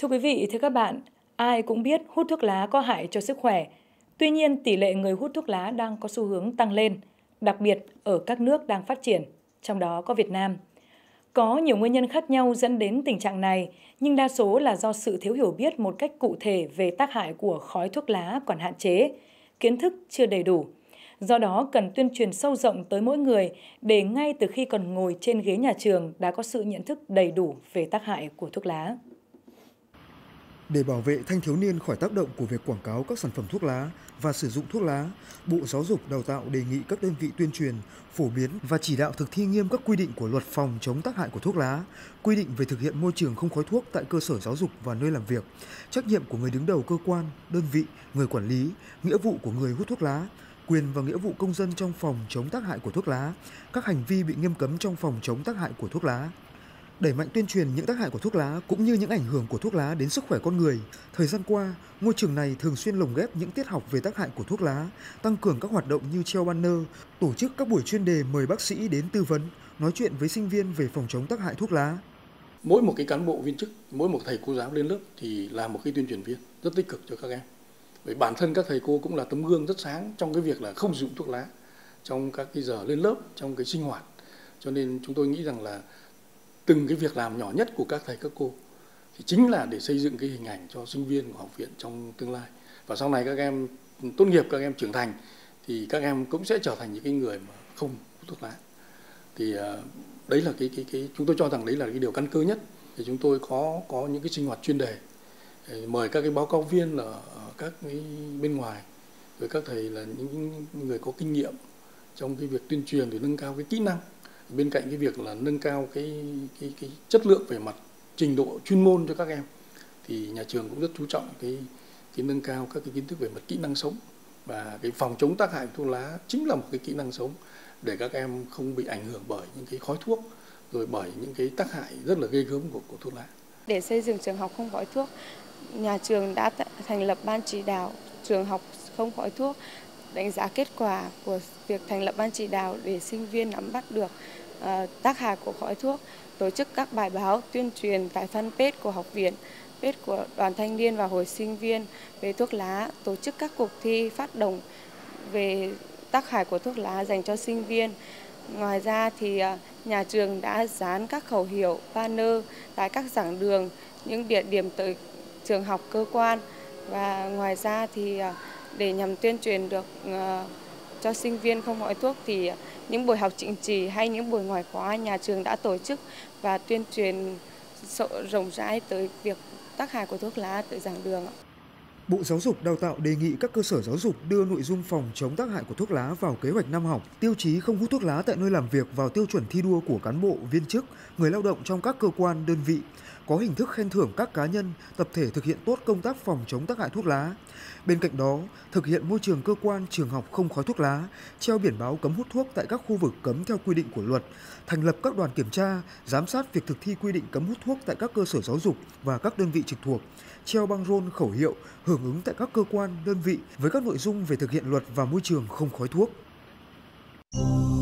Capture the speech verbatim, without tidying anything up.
Thưa quý vị, thưa các bạn, ai cũng biết hút thuốc lá có hại cho sức khỏe. Tuy nhiên, tỷ lệ người hút thuốc lá đang có xu hướng tăng lên, đặc biệt ở các nước đang phát triển, trong đó có Việt Nam. Có nhiều nguyên nhân khác nhau dẫn đến tình trạng này, nhưng đa số là do sự thiếu hiểu biết một cách cụ thể về tác hại của khói thuốc lá còn hạn chế, kiến thức chưa đầy đủ. Do đó, cần tuyên truyền sâu rộng tới mỗi người để ngay từ khi còn ngồi trên ghế nhà trường đã có sự nhận thức đầy đủ về tác hại của thuốc lá. Để bảo vệ thanh thiếu niên khỏi tác động của việc quảng cáo các sản phẩm thuốc lá và sử dụng thuốc lá, Bộ Giáo dục Đào tạo đề nghị các đơn vị tuyên truyền, phổ biến và chỉ đạo thực thi nghiêm các quy định của Luật phòng chống tác hại của thuốc lá, quy định về thực hiện môi trường không khói thuốc tại cơ sở giáo dục và nơi làm việc, trách nhiệm của người đứng đầu cơ quan, đơn vị, người quản lý, nghĩa vụ của người hút thuốc lá, quyền và nghĩa vụ công dân trong phòng chống tác hại của thuốc lá, các hành vi bị nghiêm cấm trong phòng chống tác hại của thuốc lá. Đẩy mạnh tuyên truyền những tác hại của thuốc lá cũng như những ảnh hưởng của thuốc lá đến sức khỏe con người. Thời gian qua, ngôi trường này thường xuyên lồng ghép những tiết học về tác hại của thuốc lá, tăng cường các hoạt động như treo banner, tổ chức các buổi chuyên đề mời bác sĩ đến tư vấn, nói chuyện với sinh viên về phòng chống tác hại thuốc lá. Mỗi một cái cán bộ viên chức, mỗi một thầy cô giáo lên lớp thì là một cái tuyên truyền viên rất tích cực cho các em. Bởi bản thân các thầy cô cũng là tấm gương rất sáng trong cái việc là không sử dụng thuốc lá trong các cái giờ lên lớp, trong cái sinh hoạt. Cho nên chúng tôi nghĩ rằng là từng cái việc làm nhỏ nhất của các thầy các cô thì chính là để xây dựng cái hình ảnh cho sinh viên của học viện trong tương lai. Và sau này các em tốt nghiệp, các em trưởng thành thì các em cũng sẽ trở thành những cái người mà không hút thuốc lá. Thì đấy là cái cái cái chúng tôi cho rằng đấy là cái điều căn cơ nhất. Thì chúng tôi có có những cái sinh hoạt chuyên đề, mời các cái báo cáo viên ở các cái bên ngoài, rồi các thầy là những người có kinh nghiệm trong cái việc tuyên truyền để nâng cao cái kỹ năng. Bên cạnh cái việc là nâng cao cái, cái, cái chất lượng về mặt trình độ chuyên môn cho các em thì nhà trường cũng rất chú trọng cái, cái nâng cao các cái kiến thức về mặt kỹ năng sống, và cái phòng chống tác hại của thuốc lá chính là một cái kỹ năng sống để các em không bị ảnh hưởng bởi những cái khói thuốc, rồi bởi những cái tác hại rất là ghê gớm của, của thuốc lá. Để xây dựng trường học không khói thuốc, nhà trường đã thành lập ban chỉ đạo trường học không khói thuốc, đánh giá kết quả của việc thành lập ban chỉ đạo để sinh viên nắm bắt được uh, tác hại của khói thuốc, tổ chức các bài báo tuyên truyền tại fanpage của học viện, page của đoàn thanh niên và hội sinh viên về thuốc lá, tổ chức các cuộc thi phát động về tác hại của thuốc lá dành cho sinh viên. Ngoài ra thì uh, nhà trường đã dán các khẩu hiệu banner tại các giảng đường, những địa điểm tới trường học, cơ quan. Và ngoài ra thì uh, để nhằm tuyên truyền được uh, cho sinh viên không khói thuốc thì những buổi học chính trị hay những buổi ngoại khóa nhà trường đã tổ chức và tuyên truyền rộng rãi tới việc tác hại của thuốc lá tới giảng đường. Bộ Giáo dục Đào tạo đề nghị các cơ sở giáo dục đưa nội dung phòng chống tác hại của thuốc lá vào kế hoạch năm học, tiêu chí không hút thuốc lá tại nơi làm việc vào tiêu chuẩn thi đua của cán bộ, viên chức, người lao động trong các cơ quan, đơn vị, có hình thức khen thưởng các cá nhân, tập thể thực hiện tốt công tác phòng chống tác hại thuốc lá. Bên cạnh đó, thực hiện môi trường cơ quan, trường học không khói thuốc lá, treo biển báo cấm hút thuốc tại các khu vực cấm theo quy định của luật, thành lập các đoàn kiểm tra, giám sát việc thực thi quy định cấm hút thuốc tại các cơ sở giáo dục và các đơn vị trực thuộc, treo băng rôn khẩu hiệu hưởng ứng tại các cơ quan, đơn vị với các nội dung về thực hiện luật và môi trường không khói thuốc.